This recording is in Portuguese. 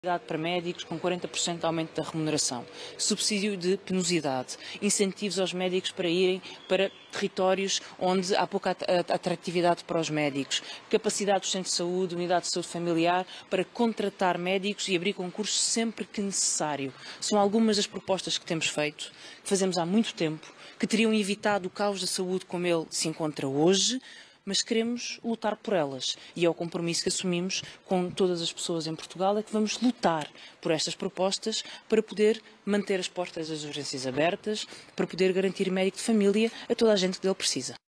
Para médicos com 40% de aumento da remuneração, subsídio de penosidade, incentivos aos médicos para irem para territórios onde há pouca atratividade para os médicos, capacidade dos centros de saúde, unidade de saúde familiar para contratar médicos e abrir concursos sempre que necessário. São algumas das propostas que temos feito, que fazemos há muito tempo, que teriam evitado o caos da saúde como ele se encontra hoje, mas queremos lutar por elas e é o compromisso que assumimos com todas as pessoas em Portugal, é que vamos lutar por estas propostas para poder manter as portas das urgências abertas, para poder garantir médico de família a toda a gente que dele precisa.